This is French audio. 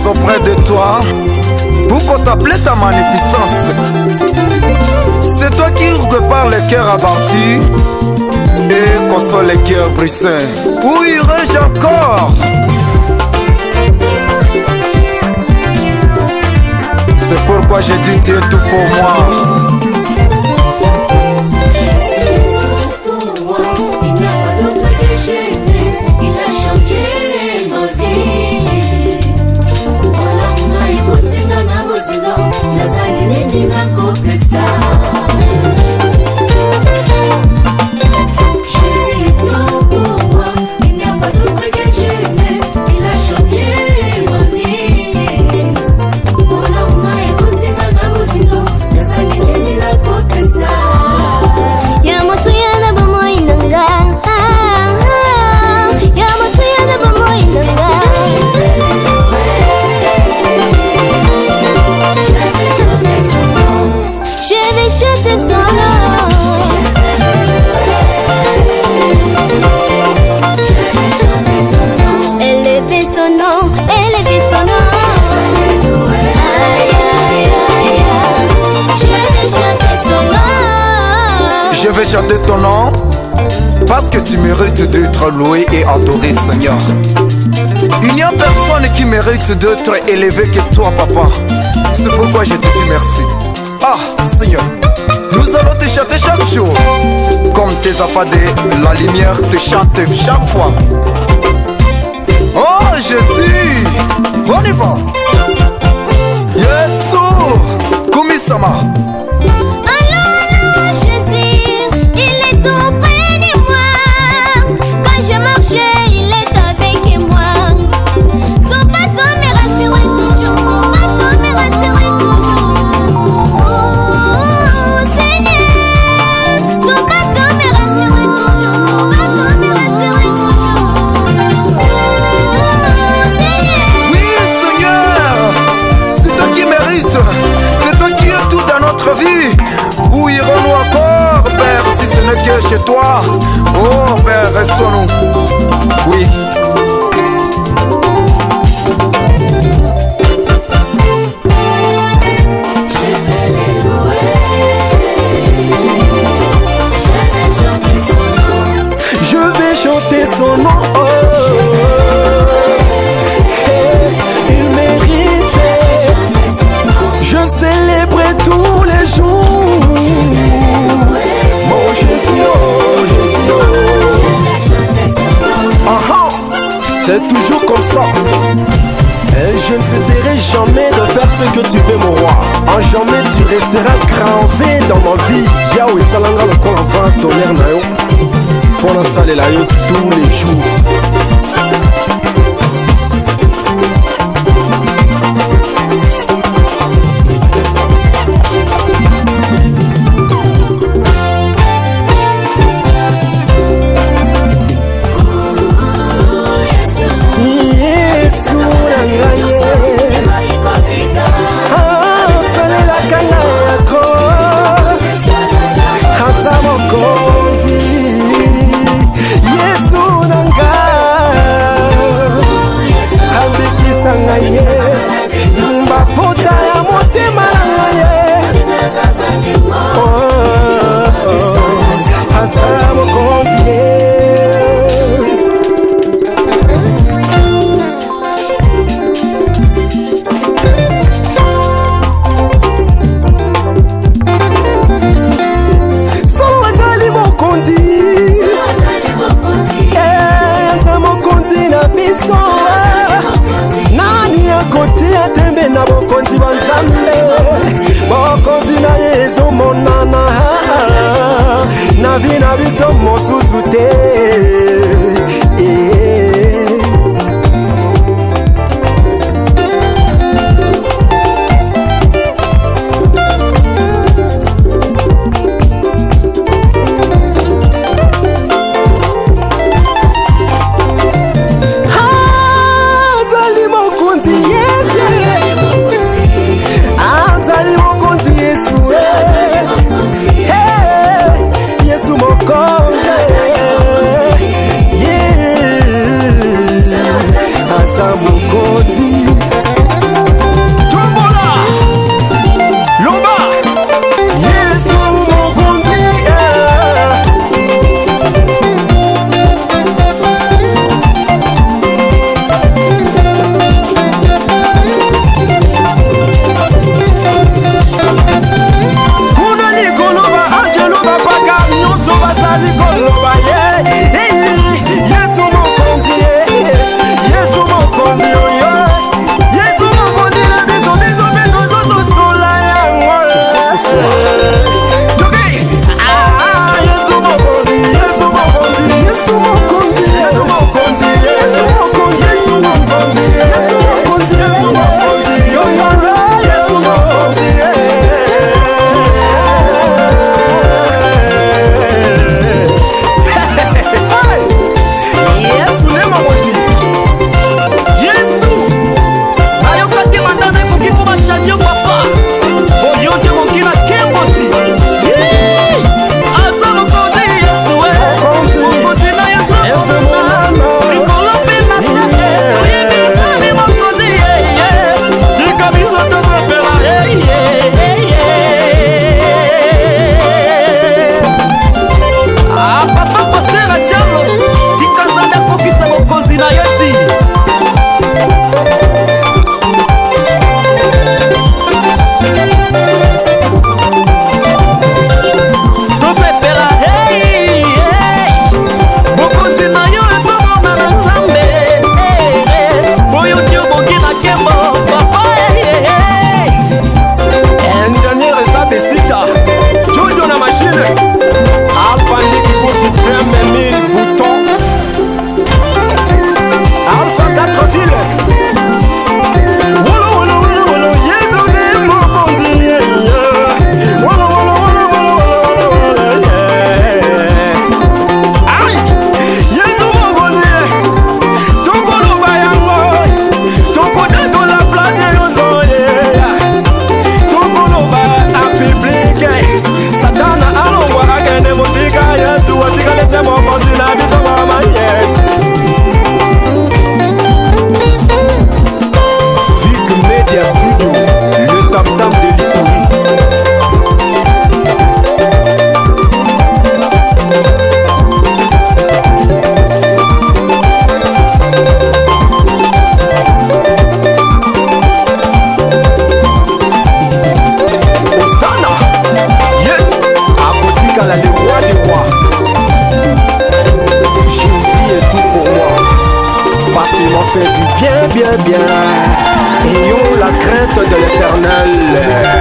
grâce auprès de toi pour qu'on t'appelle ta magnificence. C'est toi qui répare les cœurs abattus et console les cœurs brisés. Où irai-je encore? C'est pourquoi j'ai dit tu es tout pour moi. Je vais chanter ton nom parce que tu mérites d'être loué et adoré, Seigneur. Il n'y a personne qui mérite d'être élevé que toi, papa. C'est pourquoi je te dis merci. Ah, Seigneur, nous allons te chanter chaque jour. Comme tes enfants de la lumière te chantent chaque fois. Oh, Jésus, on y va. Yesu, Kumisama. Où irons-nous encore, Père, si ce n'est que chez toi? Oh, Père, restons-nous. Oui. Je vais chanter son nom. Oh. Il mérite. Je célébrerai tous les jours. Mon Jésus, oh Jésus, oh. C'est toujours comme ça. Et je ne cesserai jamais de faire ce que tu veux, mon roi. En jamais tu resteras gravé dans ma vie. Yahweh salanga le col avance tonnerre na yo. Pour la salle la yo tous les jours. Na biso mosusu te. Azali mokonzi Yesu, azali mokonzi Yesu. Yesu mokonzi, bien, bien. Ayons la crainte de l'Éternel.